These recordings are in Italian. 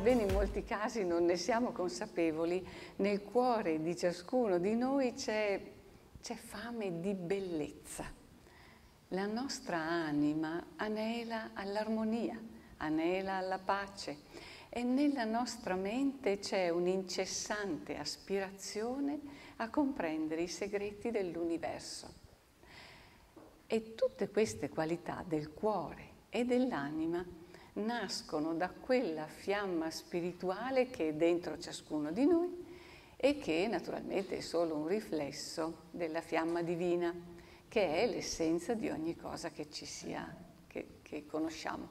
sebbene in molti casi non ne siamo consapevoli, nel cuore di ciascuno di noi c'è fame di bellezza. La nostra anima anela all'armonia, anela alla pace e nella nostra mente c'è un'incessante aspirazione a comprendere i segreti dell'universo. E tutte queste qualità del cuore e dell'anima nascono da quella fiamma spirituale che è dentro ciascuno di noi e che naturalmente è solo un riflesso della fiamma divina, che è l'essenza di ogni cosa che ci sia, che conosciamo.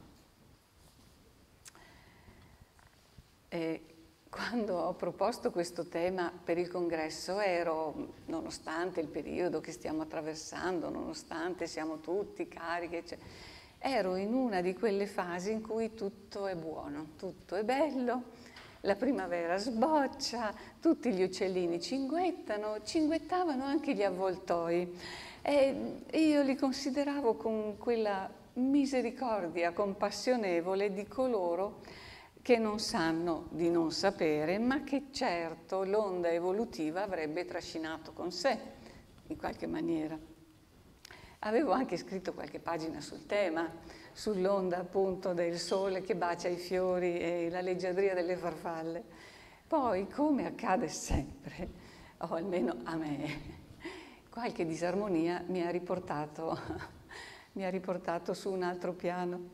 Quando ho proposto questo tema per il congresso nonostante il periodo che stiamo attraversando, nonostante siamo tutti carichi, ero in una di quelle fasi in cui tutto è buono, tutto è bello, la primavera sboccia, tutti gli uccellini cinguettavano anche gli avvoltoi e io li consideravo con quella misericordia compassionevole di coloro che non sanno di non sapere, ma che certo l'onda evolutiva avrebbe trascinato con sé, in qualche maniera. Avevo anche scritto qualche pagina sul tema, sull'onda appunto del sole che bacia i fiori e la leggiadria delle farfalle. Poi, come accade sempre, o almeno a me, qualche disarmonia mi ha riportato su un altro piano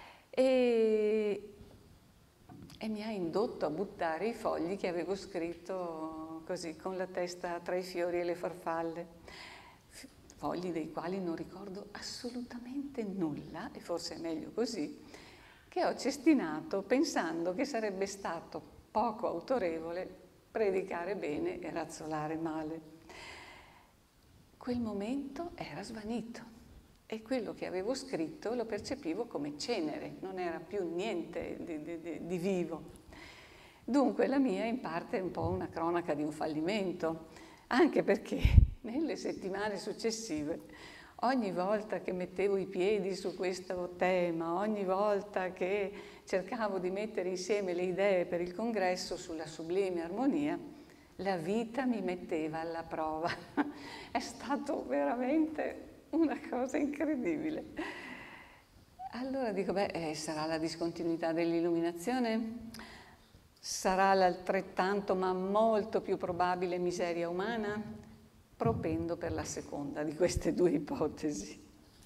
e mi ha indotto a buttare i fogli che avevo scritto così, con la testa tra i fiori e le farfalle. Fogli dei quali non ricordo assolutamente nulla, e forse è meglio così, che ho cestinato pensando che sarebbe stato poco autorevole predicare bene e razzolare male. Quel momento era svanito. E quello che avevo scritto lo percepivo come cenere, non era più niente di vivo. Dunque la mia in parte è un po' una cronaca di un fallimento, anche perché nelle settimane successive, ogni volta che mettevo i piedi su questo tema, ogni volta che cercavo di mettere insieme le idee per il congresso sulla sublime armonia, la vita mi metteva alla prova. È stato veramente una cosa incredibile. Allora dico, sarà la discontinuità dell'illuminazione? Sarà l'altrettanto, ma molto più probabile miseria umana? Propendo per la seconda di queste due ipotesi.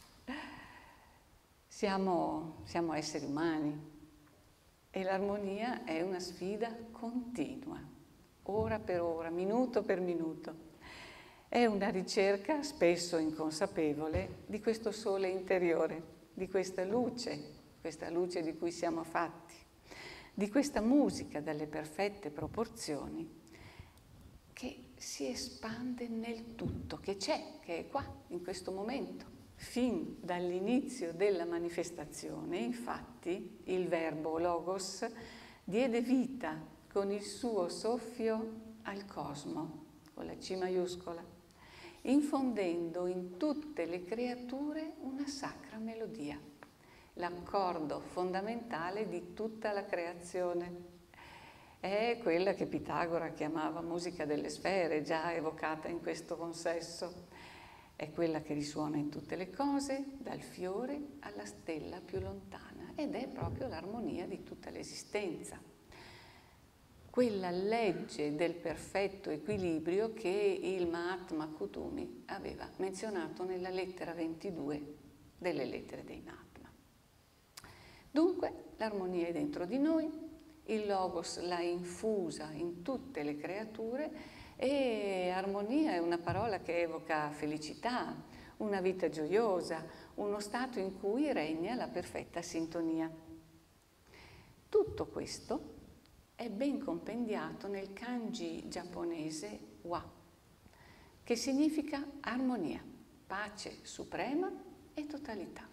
Siamo esseri umani e l'armonia è una sfida continua, ora per ora, minuto per minuto. È una ricerca, spesso inconsapevole, di questo sole interiore, di questa luce di cui siamo fatti, di questa musica dalle perfette proporzioni che si espande nel tutto, che c'è, che è qua, in questo momento. Fin dall'inizio della manifestazione, infatti, il verbo logos diede vita con il suo soffio al cosmo, con la C maiuscola, infondendo in tutte le creature una sacra melodia, l'accordo fondamentale di tutta la creazione. È quella che Pitagora chiamava musica delle sfere, già evocata in questo consesso. È quella che risuona in tutte le cose, dal fiore alla stella più lontana, ed è proprio l'armonia di tutta l'esistenza. Quella legge del perfetto equilibrio che il Mahatma Kutumi aveva menzionato nella lettera 22 delle lettere dei Mahatma. Dunque, l'armonia è dentro di noi, il Logos l'ha infusa in tutte le creature e armonia è una parola che evoca felicità, una vita gioiosa, uno stato in cui regna la perfetta sintonia. Tutto questo è ben compendiato nel kanji giapponese wa, che significa armonia, pace suprema e totalità.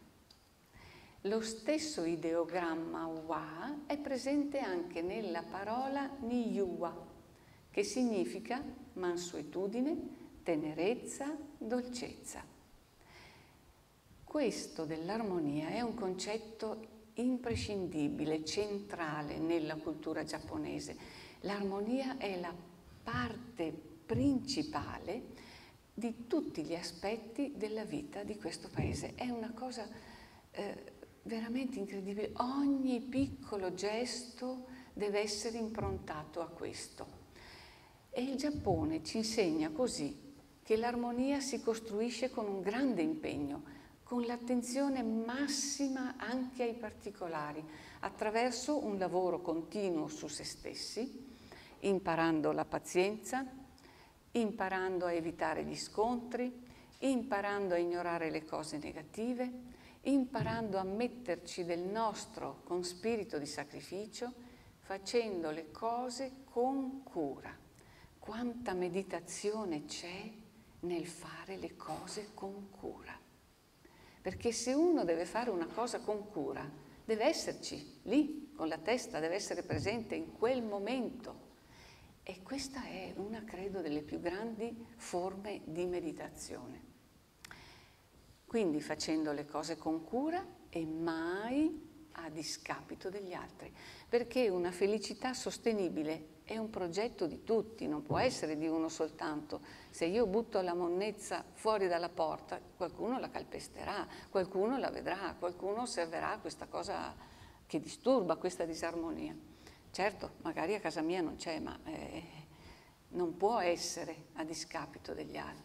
Lo stesso ideogramma wa è presente anche nella parola niyuwa, che significa mansuetudine, tenerezza, dolcezza. Questo dell'armonia è un concetto imprescindibile, centrale nella cultura giapponese. L'armonia è la parte principale di tutti gli aspetti della vita di questo paese. È una cosa veramente incredibile. Ogni piccolo gesto deve essere improntato a questo. E il Giappone ci insegna così che l'armonia si costruisce con un grande impegno, con l'attenzione massima anche ai particolari, attraverso un lavoro continuo su se stessi, imparando la pazienza, imparando a evitare gli scontri, imparando a ignorare le cose negative, imparando a metterci del nostro con spirito di sacrificio, facendo le cose con cura. Quanta meditazione c'è nel fare le cose con cura. Perché se uno deve fare una cosa con cura, deve esserci lì, con la testa, deve essere presente in quel momento. E questa è una, credo, delle più grandi forme di meditazione. Quindi facendo le cose con cura e mai a discapito degli altri, perché una felicità sostenibile è un progetto di tutti, non può essere di uno soltanto. Se io butto la monnezza fuori dalla porta, qualcuno la calpesterà, qualcuno la vedrà, qualcuno osserverà questa cosa che disturba, questa disarmonia. Certo, magari a casa mia non c'è, ma non può essere a discapito degli altri.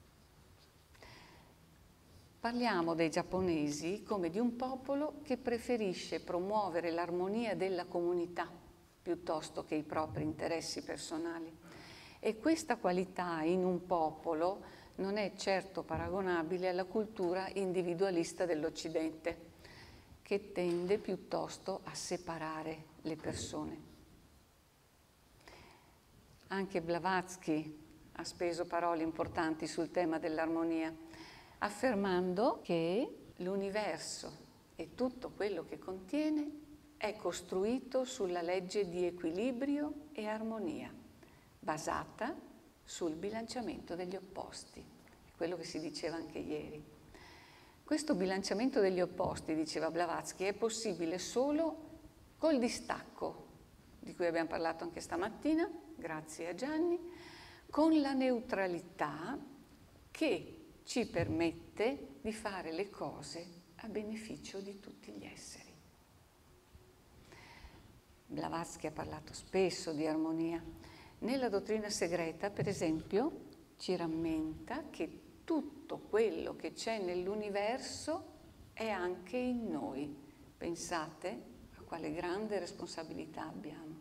Parliamo dei giapponesi come di un popolo che preferisce promuovere l'armonia della comunità piuttosto che i propri interessi personali. E questa qualità in un popolo non è certo paragonabile alla cultura individualista dell'Occidente, che tende piuttosto a separare le persone. Anche Blavatsky ha speso parole importanti sul tema dell'armonia, affermando che l'universo e tutto quello che contiene è costruito sulla legge di equilibrio e armonia, basata sul bilanciamento degli opposti, quello che si diceva anche ieri. Questo bilanciamento degli opposti, diceva Blavatsky, è possibile solo col distacco, di cui abbiamo parlato anche stamattina, grazie a Gianni, con la neutralità che ci permette di fare le cose a beneficio di tutti gli esseri. Blavatsky ha parlato spesso di armonia. Nella dottrina segreta, per esempio, ci rammenta che tutto quello che c'è nell'universo è anche in noi. Pensate a quale grande responsabilità abbiamo.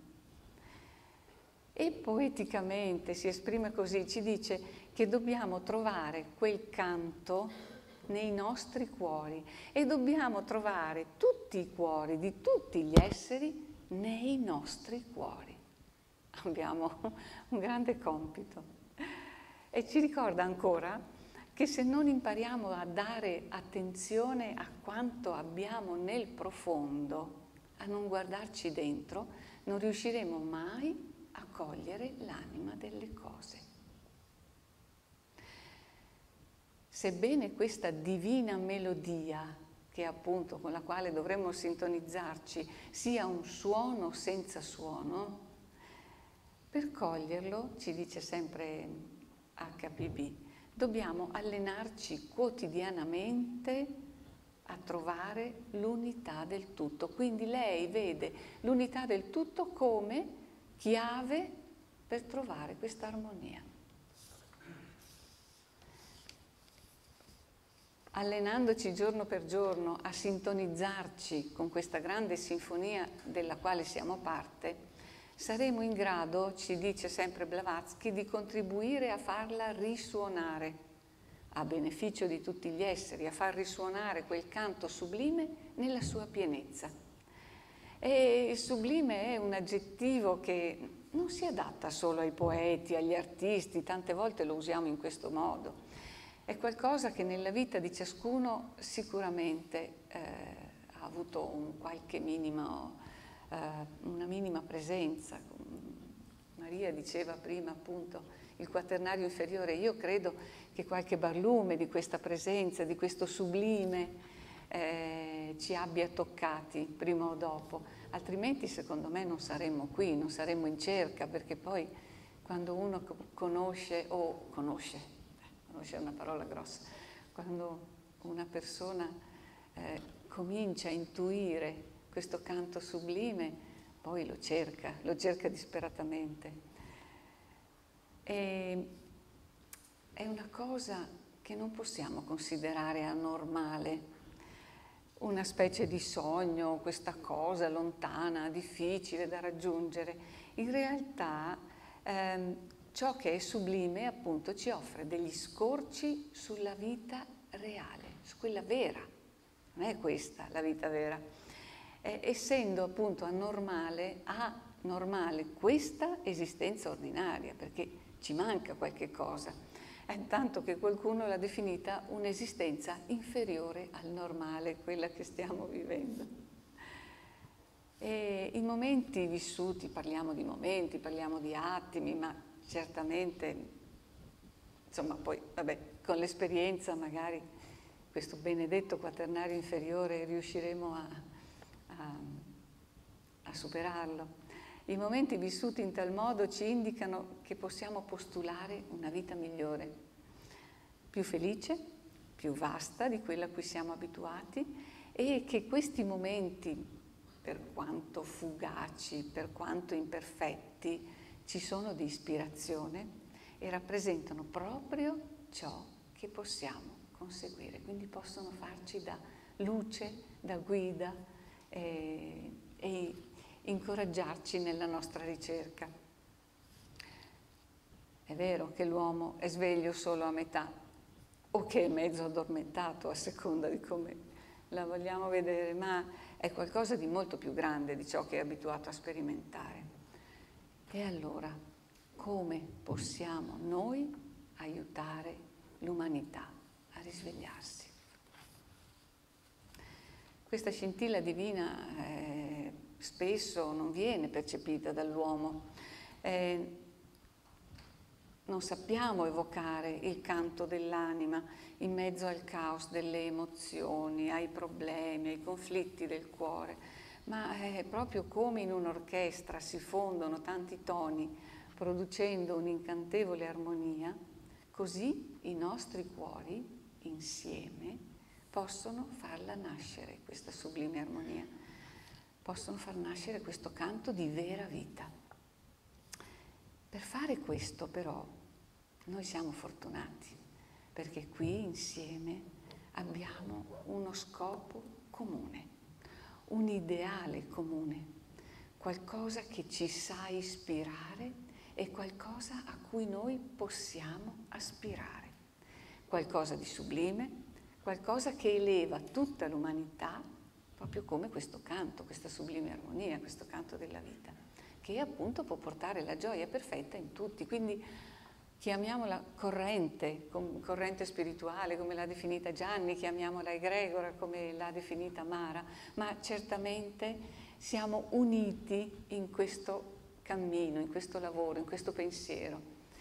E poeticamente si esprime così, ci dice che dobbiamo trovare quel canto nei nostri cuori e dobbiamo trovare tutti i cuori di tutti gli esseri nei nostri cuori. Abbiamo un grande compito. E ci ricorda ancora che se non impariamo a dare attenzione a quanto abbiamo nel profondo, a non guardarci dentro, non riusciremo mai a cogliere l'anima delle cose. Sebbene questa divina melodia, che appunto con la quale dovremmo sintonizzarci, sia un suono senza suono, per coglierlo, ci dice sempre HPB, dobbiamo allenarci quotidianamente a trovare l'unità del tutto. Quindi lei vede l'unità del tutto come chiave per trovare questa armonia. Allenandoci giorno per giorno a sintonizzarci con questa grande sinfonia della quale siamo parte, saremo in grado, ci dice sempre Blavatsky, di contribuire a farla risuonare a beneficio di tutti gli esseri, a far risuonare quel canto sublime nella sua pienezza. E il sublime è un aggettivo che non si adatta solo ai poeti, agli artisti, tante volte lo usiamo in questo modo. È qualcosa che nella vita di ciascuno sicuramente ha avuto un qualche minimo, una minima presenza. Maria diceva prima appunto il quaternario inferiore. Io credo che qualche barlume di questa presenza, di questo sublime, ci abbia toccati prima o dopo, altrimenti secondo me non saremmo qui, non saremmo in cerca, perché poi quando uno conosce è una parola grossa, quando una persona comincia a intuire questo canto sublime, poi lo cerca disperatamente. È una cosa che non possiamo considerare anormale, una specie di sogno, questa cosa lontana, difficile da raggiungere. In realtà ciò che è sublime appunto ci offre degli scorci sulla vita reale, su quella vera. Non è questa la vita vera. Essendo appunto anormale, normale questa esistenza ordinaria, perché ci manca qualche cosa, tanto che qualcuno l'ha definita un'esistenza inferiore al normale, quella che stiamo vivendo. E i momenti vissuti, parliamo di momenti, parliamo di attimi, ma certamente, insomma, poi, vabbè, con l'esperienza magari questo benedetto quaternario inferiore riusciremo a superarlo. I momenti vissuti in tal modo ci indicano che possiamo postulare una vita migliore, più felice, più vasta di quella a cui siamo abituati, e che questi momenti, per quanto fugaci, per quanto imperfetti, ci sono di ispirazione e rappresentano proprio ciò che possiamo conseguire, quindi possono farci da luce, da guida e incoraggiarci nella nostra ricerca. È vero che l'uomo è sveglio solo a metà o che è mezzo addormentato, a seconda di come la vogliamo vedere, ma è qualcosa di molto più grande di ciò che è abituato a sperimentare. E allora, come possiamo noi aiutare l'umanità a risvegliarsi? Questa scintilla divina spesso non viene percepita dall'uomo. Non sappiamo evocare il canto dell'anima in mezzo al caos delle emozioni, ai problemi, ai conflitti del cuore, ma è proprio come in un'orchestra si fondono tanti toni producendo un'incantevole armonia, così i nostri cuori insieme possono farla nascere, questa sublime armonia, possono far nascere questo canto di vera vita. Per fare questo però noi siamo fortunati, perché qui insieme abbiamo uno scopo comune, un ideale comune, qualcosa che ci sa ispirare e qualcosa a cui noi possiamo aspirare, qualcosa di sublime, qualcosa che eleva tutta l'umanità, proprio come questo canto, questa sublime armonia, questo canto della vita, che appunto può portare la gioia perfetta in tutti. Quindi chiamiamola corrente spirituale, come l'ha definita Gianni, chiamiamola egregora, come l'ha definita Mara, ma certamente siamo uniti in questo cammino, in questo lavoro, in questo pensiero.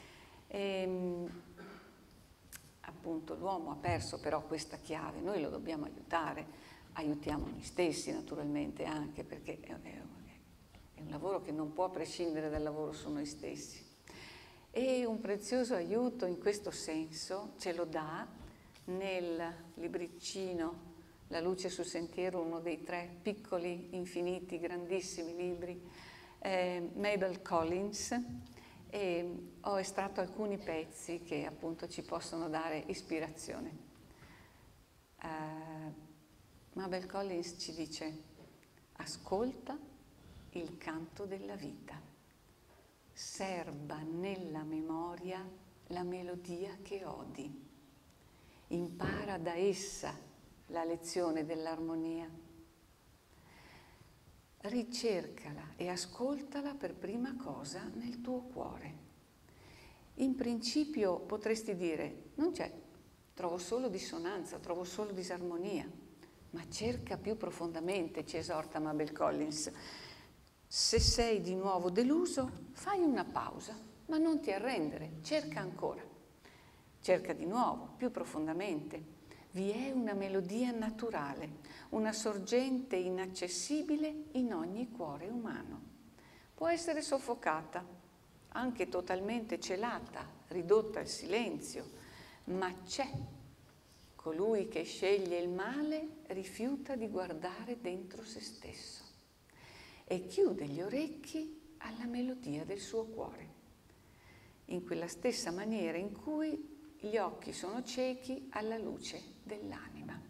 Appunto l'uomo ha perso però questa chiave, noi lo dobbiamo aiutare, aiutiamo noi stessi naturalmente anche, perché è un lavoro che non può prescindere dal lavoro su noi stessi. E un prezioso aiuto in questo senso ce lo dà nel libriccino La luce sul sentiero, uno dei 3 piccoli, infiniti, grandissimi libri, Mabel Collins, e ho estratto alcuni pezzi che appunto ci possono dare ispirazione. Mabel Collins ci dice: ascolta il canto della vita, serba nella memoria la melodia che odi, impara da essa la lezione dell'armonia, ricercala e ascoltala per prima cosa nel tuo cuore. In principio potresti dire: non c'è, trovo solo dissonanza, trovo solo disarmonia, ma cerca più profondamente, ci esorta Mabel Collins. Se sei di nuovo deluso, fai una pausa, ma non ti arrendere, cerca ancora. Cerca di nuovo, più profondamente. vi è una melodia naturale, una sorgente inaccessibile in ogni cuore umano. Può essere soffocata, anche totalmente celata, ridotta al silenzio, ma c'è. Colui che sceglie il male rifiuta di guardare dentro se stesso e chiude gli orecchi alla melodia del suo cuore, in quella stessa maniera in cui gli occhi sono ciechi alla luce dell'anima.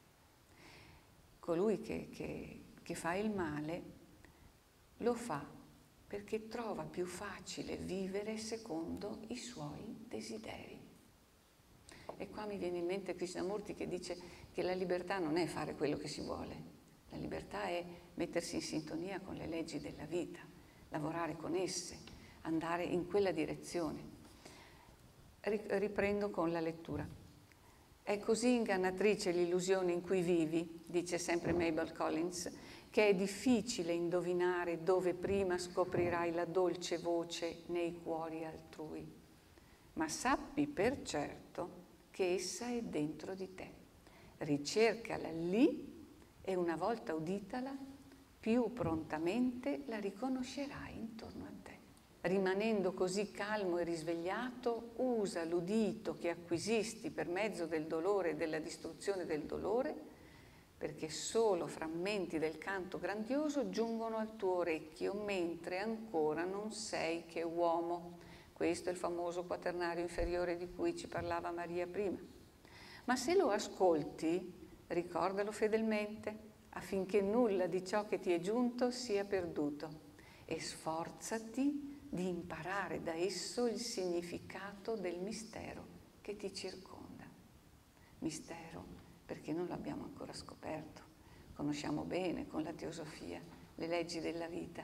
Colui che fa il male lo fa perché trova più facile vivere secondo i suoi desideri. E qua mi viene in mente Krishnamurti che dice che la libertà non è fare quello che si vuole, la libertà è mettersi in sintonia con le leggi della vita, lavorare con esse, andare in quella direzione. Riprendo con la lettura. È così ingannatrice l'illusione in cui vivi, dice sempre Mabel Collins, che è difficile indovinare dove prima scoprirai la dolce voce nei cuori altrui. Ma sappi per certo che essa è dentro di te. Ricercala lì e una volta uditala, più prontamente la riconoscerai intorno a te. Rimanendo così calmo e risvegliato, usa l'udito che acquisisti per mezzo del dolore e della distruzione del dolore, perché solo frammenti del canto grandioso giungono al tuo orecchio mentre ancora non sei che uomo. Questo è il famoso quaternario inferiore di cui ci parlava Maria prima. Ma se lo ascolti, ricordalo fedelmente, affinché nulla di ciò che ti è giunto sia perduto, e sforzati di imparare da esso il significato del mistero che ti circonda. Mistero perché non l'abbiamo ancora scoperto. Conosciamo bene con la teosofia le leggi della vita.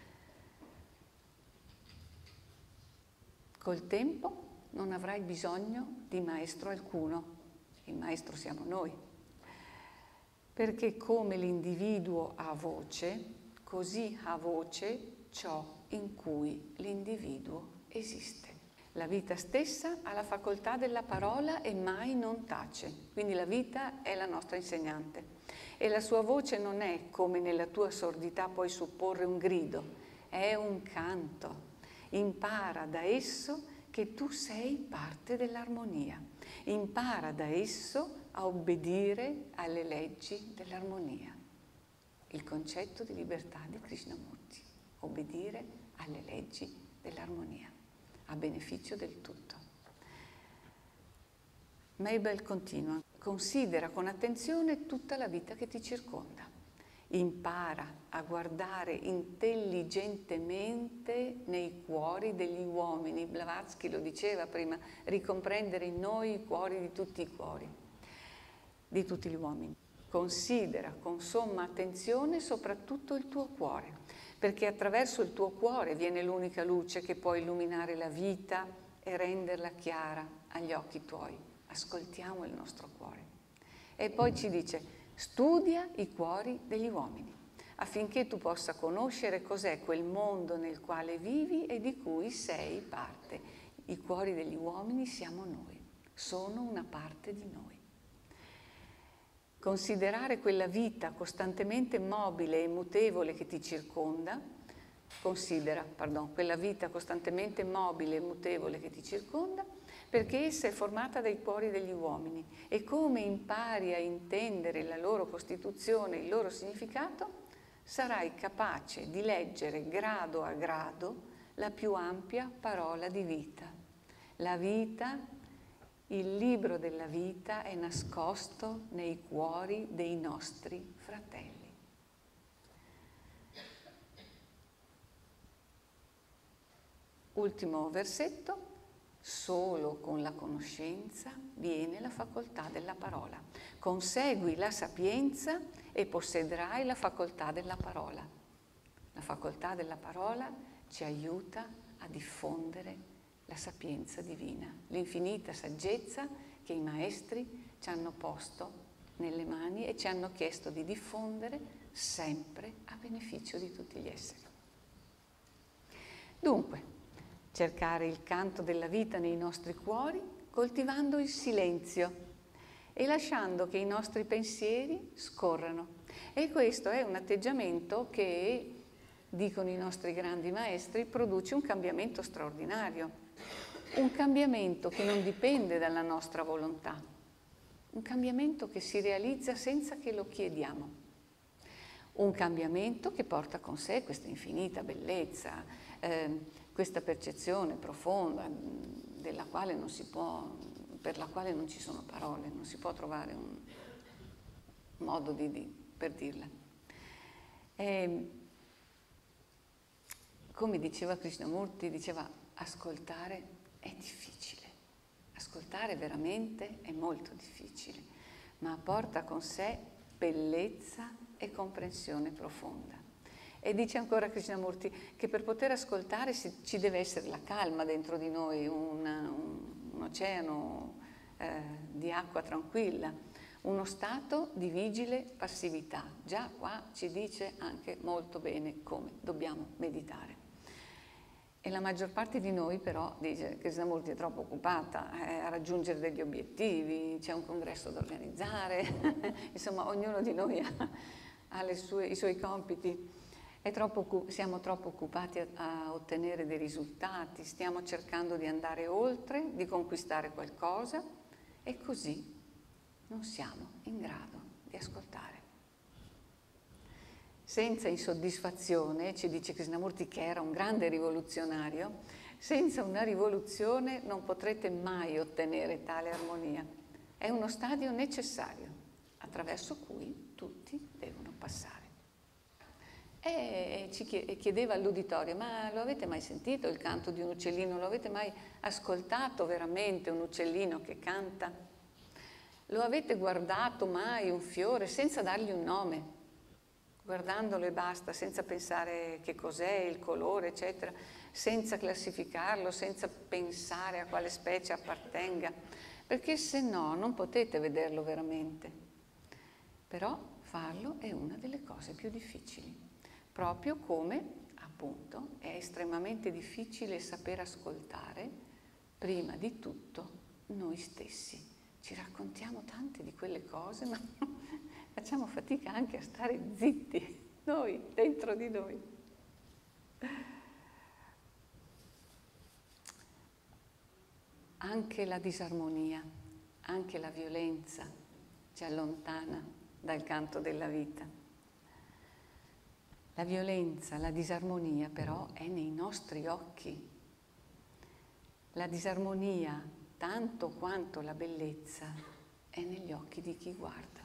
Col tempo non avrai bisogno di maestro alcuno, il maestro siamo noi, perché come l'individuo ha voce, così ha voce ciò in cui l'individuo esiste. La vita stessa ha la facoltà della parola e mai non tace, quindi la vita è la nostra insegnante e la sua voce non è, come nella tua sordità puoi supporre, un grido, è un canto. Impara da esso che tu sei parte dell'armonia. Impara da esso a obbedire alle leggi dell'armonia. Il concetto di libertà di Krishnamurti, obbedire alle leggi dell'armonia, a beneficio del tutto. Mabel continua, considera con attenzione tutta la vita che ti circonda. Impara a guardare intelligentemente nei cuori degli uomini. Blavatsky lo diceva prima, ricomprendere in noi i cuori di tutti i cuori, di tutti gli uomini. Considera con somma attenzione soprattutto il tuo cuore, perché attraverso il tuo cuore viene l'unica luce che può illuminare la vita e renderla chiara agli occhi tuoi. Ascoltiamo il nostro cuore. E poi ci dice, studia i cuori degli uomini, affinché tu possa conoscere cos'è quel mondo nel quale vivi e di cui sei parte. I cuori degli uomini siamo noi, sono una parte di noi. Considerare quella vita costantemente mobile e mutevole che ti circonda, quella vita costantemente mobile e mutevole che ti circonda, perché essa è formata dai cuori degli uomini e come impari a intendere la loro costituzione, il loro significato, sarai capace di leggere grado a grado la più ampia parola di vita. La vita, il libro della vita è nascosto nei cuori dei nostri fratelli. Ultimo versetto. Solo con la conoscenza viene la facoltà della parola. Consegui la sapienza e possederai la facoltà della parola. La facoltà della parola ci aiuta a diffondere la sapienza divina, l'infinita saggezza che i maestri ci hanno posto nelle mani e ci hanno chiesto di diffondere sempre a beneficio di tutti gli esseri. Dunque, cercare il canto della vita nei nostri cuori, coltivando il silenzio e lasciando che i nostri pensieri scorrano. E questo è un atteggiamento che, dicono i nostri grandi maestri, produce un cambiamento straordinario, un cambiamento che non dipende dalla nostra volontà, un cambiamento che si realizza senza che lo chiediamo, un cambiamento che porta con sé questa infinita bellezza, questa percezione profonda della quale non si può, per la quale non ci sono parole, non si può trovare un modo per dirla. Come diceva Krishnamurti, diceva: ascoltare è difficile, ascoltare veramente è molto difficile, ma porta con sé bellezza e comprensione profonda. E dice ancora Krishnamurti che per poter ascoltare ci deve essere la calma dentro di noi, un oceano di acqua tranquilla, uno stato di vigile passività. Già qua ci dice anche molto bene come dobbiamo meditare. E la maggior parte di noi però, dice Krishnamurti, è troppo occupata a raggiungere degli obiettivi, c'è un congresso da organizzare, insomma ognuno di noi ha i suoi compiti. Siamo troppo occupati a ottenere dei risultati, stiamo cercando di andare oltre, di conquistare qualcosa e così non siamo in grado di ascoltare. Senza insoddisfazione, ci dice Krishnamurti che era un grande rivoluzionario, senza una rivoluzione non potrete mai ottenere tale armonia. È uno stadio necessario attraverso cui tutti devono passare. E chiedeva all'uditorio: ma lo avete mai sentito il canto di un uccellino? Lo avete mai ascoltato veramente un uccellino che canta? Lo avete guardato mai un fiore senza dargli un nome? Guardandolo e basta, senza pensare che cos'è, il colore, eccetera, senza classificarlo, senza pensare a quale specie appartenga, perché se no non potete vederlo veramente. Però farlo è una delle cose più difficili. Proprio come, appunto, è estremamente difficile saper ascoltare, prima di tutto, noi stessi. Ci raccontiamo tante di quelle cose, ma facciamo fatica anche a stare zitti, noi, dentro di noi. Anche la disarmonia, anche la violenza ci allontana dal canto della vita. La violenza, la disarmonia però è nei nostri occhi. La disarmonia, tanto quanto la bellezza, è negli occhi di chi guarda.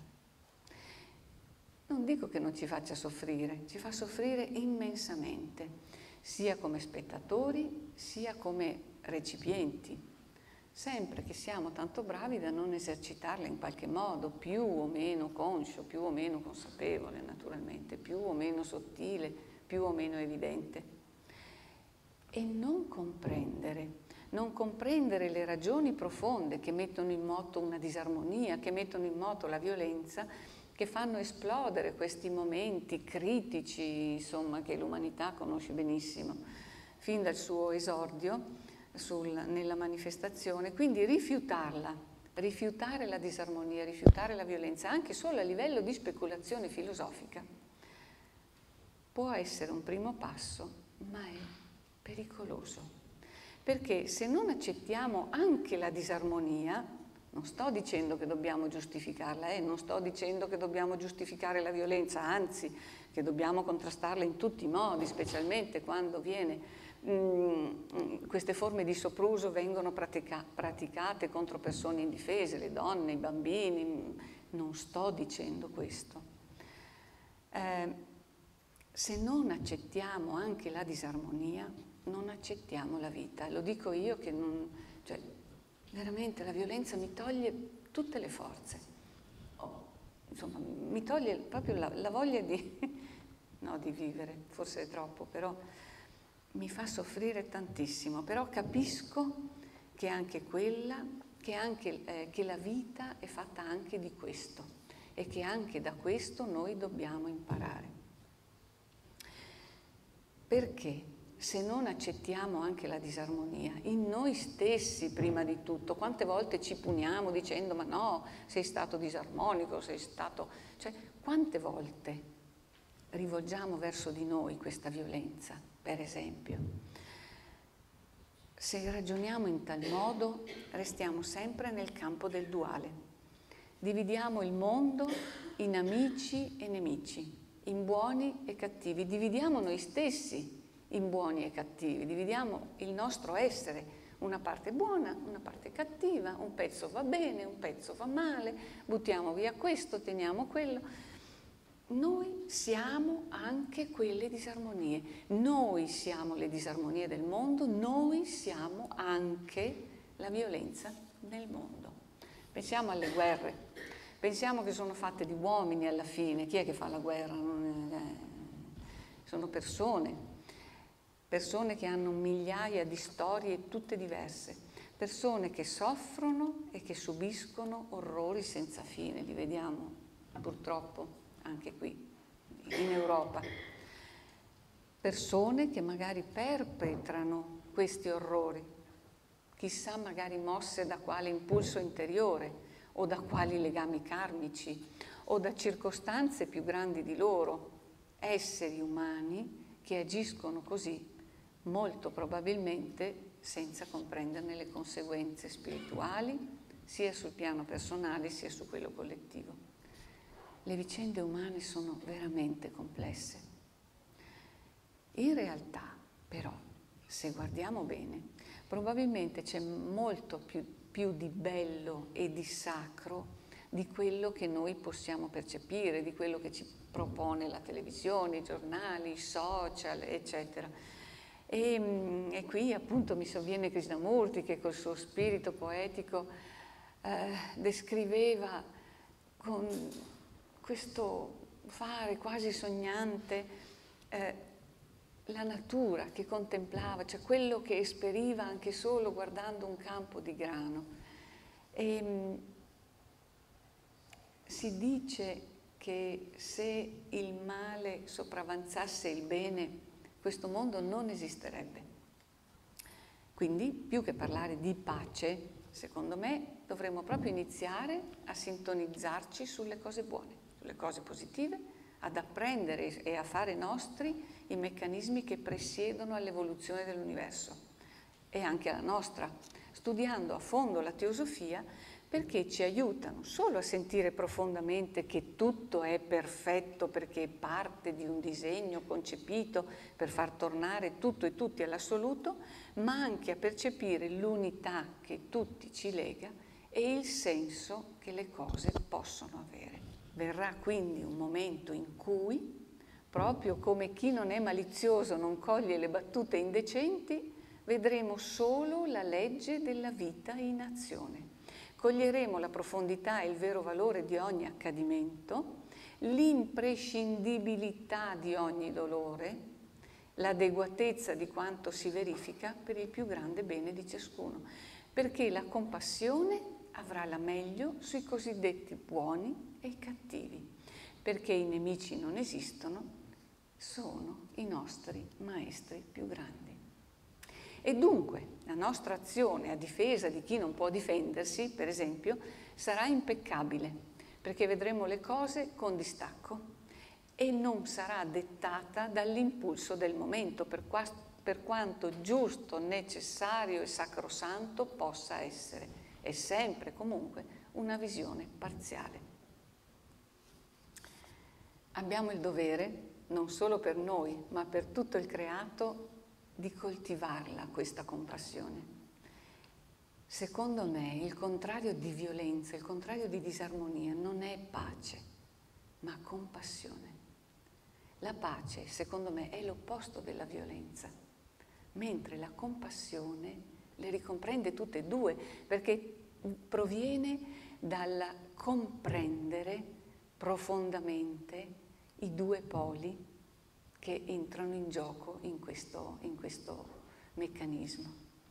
Non dico che non ci faccia soffrire, ci fa soffrire immensamente, sia come spettatori, sia come recipienti, sempre che siamo tanto bravi da non esercitarla in qualche modo, più o meno conscio, più o meno consapevole naturalmente, più o meno sottile, più o meno evidente. E non comprendere le ragioni profonde che mettono in moto una disarmonia, che mettono in moto la violenza, che fanno esplodere questi momenti critici, insomma, che l'umanità conosce benissimo, fin dal suo esordio, nella manifestazione, quindi rifiutare la disarmonia, rifiutare la violenza, anche solo a livello di speculazione filosofica, può essere un primo passo, ma è pericoloso, perché se non accettiamo anche la disarmonia, non sto dicendo che dobbiamo giustificarla, non sto dicendo che dobbiamo giustificare la violenza, anzi, che dobbiamo contrastarla in tutti i modi, specialmente quando queste forme di sopruso vengono praticate contro persone indifese, le donne, i bambini. Non sto dicendo questo. Se non accettiamo anche la disarmonia, non accettiamo la vita. Lo dico io che cioè, veramente la violenza mi toglie tutte le forze. Insomma, mi toglie proprio la voglia di vivere, forse è troppo, però mi fa soffrire tantissimo, però capisco che anche che la vita è fatta anche di questo e che anche da questo noi dobbiamo imparare. Perché se non accettiamo anche la disarmonia, in noi stessi prima di tutto, quante volte ci puniamo dicendo ma no, sei stato disarmonico, sei stato... cioè quante volte rivolgiamo verso di noi questa violenza, per esempio. Se ragioniamo in tal modo, restiamo sempre nel campo del duale. Dividiamo il mondo in amici e nemici, in buoni e cattivi, dividiamo noi stessi in buoni e cattivi, dividiamo il nostro essere, una parte buona, una parte cattiva, un pezzo va bene, un pezzo va male, buttiamo via questo, teniamo quello. Noi siamo anche quelle disarmonie, noi siamo le disarmonie del mondo, noi siamo anche la violenza nel mondo. Pensiamo alle guerre, pensiamo che sono fatte di uomini alla fine, chi è che fa la guerra? Sono persone che hanno migliaia di storie tutte diverse, persone che soffrono e che subiscono orrori senza fine, li vediamo purtroppo anche qui in Europa. Persone che magari perpetrano questi orrori, chissà magari mosse da quale impulso interiore o da quali legami karmici o da circostanze più grandi di loro, esseri umani che agiscono così, molto probabilmente senza comprenderne le conseguenze spirituali, sia sul piano personale sia su quello collettivo. Le vicende umane sono veramente complesse. In realtà, però, se guardiamo bene, probabilmente c'è molto più di bello e di sacro di quello che noi possiamo percepire, di quello che ci propone la televisione, i giornali, i social, eccetera. E qui appunto mi sovviene Krishnamurti che col suo spirito poetico descriveva con questo fare quasi sognante la natura che contemplava, cioè quello che esperiva anche solo guardando un campo di grano. E si dice che se il male sopravanzasse il bene, questo mondo non esisterebbe. Quindi, più che parlare di pace, secondo me, dovremmo proprio iniziare a sintonizzarci sulle cose buone, sulle cose positive, ad apprendere e a fare nostri i meccanismi che presiedono all'evoluzione dell'universo e anche alla nostra, studiando a fondo la teosofia perché ci aiutano solo a sentire profondamente che tutto è perfetto perché è parte di un disegno concepito per far tornare tutto e tutti all'assoluto, ma anche a percepire l'unità che tutti ci lega e il senso che le cose possono avere. Verrà quindi un momento in cui, proprio come chi non è malizioso non coglie le battute indecenti, vedremo solo la legge della vita in azione. Coglieremo la profondità e il vero valore di ogni accadimento, l'imprescindibilità di ogni dolore, l'adeguatezza di quanto si verifica per il più grande bene di ciascuno, perché la compassione avrà la meglio sui cosiddetti buoni e i cattivi, perché i nemici non esistono, sono i nostri maestri più grandi. E dunque la nostra azione a difesa di chi non può difendersi, per esempio, sarà impeccabile, perché vedremo le cose con distacco e non sarà dettata dall'impulso del momento, per quanto giusto, necessario e sacrosanto possa essere. È sempre comunque una visione parziale. Abbiamo il dovere, non solo per noi, ma per tutto il creato, di coltivarla questa compassione. Secondo me il contrario di violenza, il contrario di disarmonia non è pace, ma compassione. La pace, secondo me, è l'opposto della violenza, mentre la compassione le ricomprende tutte e due, perché proviene dal comprendere profondamente i due poli che entrano in gioco in questo meccanismo.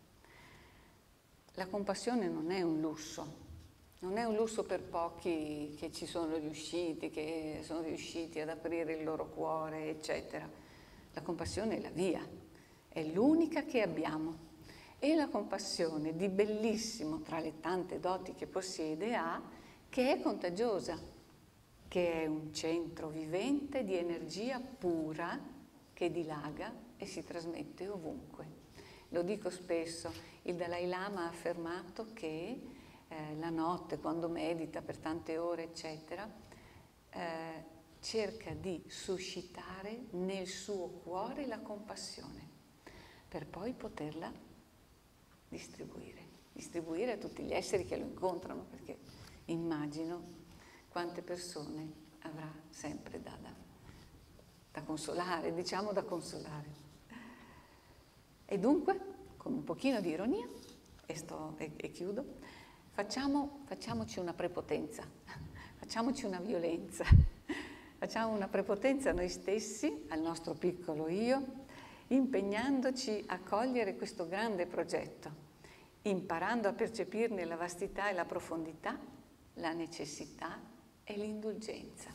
La compassione non è un lusso per pochi che ci sono riusciti, che sono riusciti ad aprire il loro cuore, eccetera. La compassione è la via, è l'unica che abbiamo. E la compassione, di bellissimo tra le tante doti che possiede, ha, che è contagiosa, che è un centro vivente di energia pura che dilaga e si trasmette ovunque. Lo dico spesso, il Dalai Lama ha affermato che la notte, quando medita per tante ore, eccetera, cerca di suscitare nel suo cuore la compassione, per poi poterla distribuire a tutti gli esseri che lo incontrano, perché immagino quante persone avrà sempre da consolare, diciamo da consolare. E dunque, con un pochino di ironia, e chiudo, facciamoci una prepotenza, facciamoci una violenza, facciamo una prepotenza a noi stessi, al nostro piccolo io, impegnandoci a cogliere questo grande progetto, imparando a percepirne la vastità e la profondità, la necessità e l'indulgenza.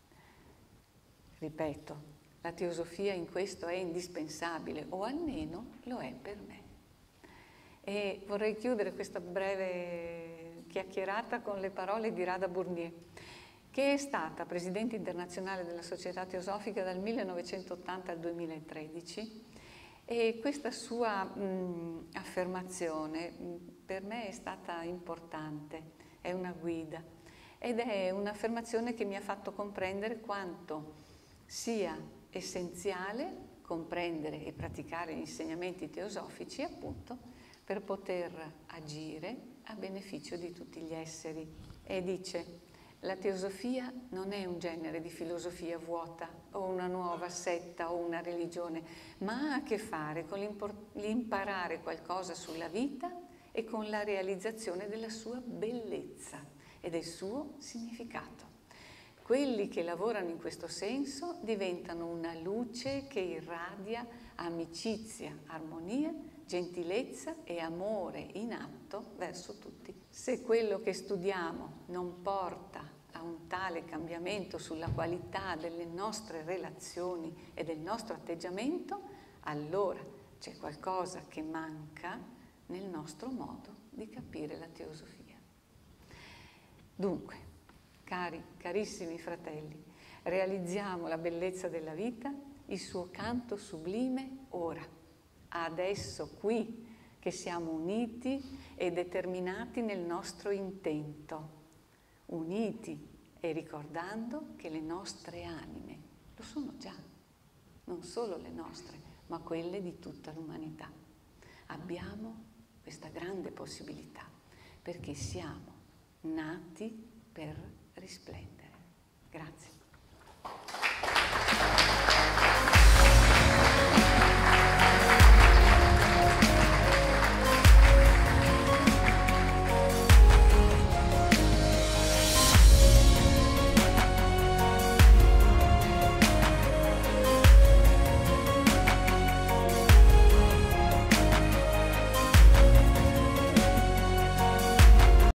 Ripeto, la teosofia in questo è indispensabile, o almeno lo è per me. E vorrei chiudere questa breve chiacchierata con le parole di Radha Burnier, che è stata presidente internazionale della Società Teosofica dal 1980 al 2013, e questa sua affermazione per me è stata importante, è una guida, ed è un'affermazione che mi ha fatto comprendere quanto sia essenziale comprendere e praticare gli insegnamenti teosofici, appunto, per poter agire a beneficio di tutti gli esseri. E dice: la teosofia non è un genere di filosofia vuota o una nuova setta o una religione, ma ha a che fare con l'imparare qualcosa sulla vita e con la realizzazione della sua bellezza e del suo significato. Quelli che lavorano in questo senso diventano una luce che irradia amicizia, armonia, gentilezza e amore in atto verso tutti. Se quello che studiamo non porta a un tale cambiamento sulla qualità delle nostre relazioni e del nostro atteggiamento, allora c'è qualcosa che manca nel nostro modo di capire la teosofia. Dunque, carissimi fratelli, realizziamo la bellezza della vita, il suo canto sublime ora, adesso, qui, che siamo uniti e determinati nel nostro intento, uniti e ricordando che le nostre anime lo sono già, non solo le nostre, ma quelle di tutta l'umanità. Abbiamo questa grande possibilità, perché siamo nati per risplendere.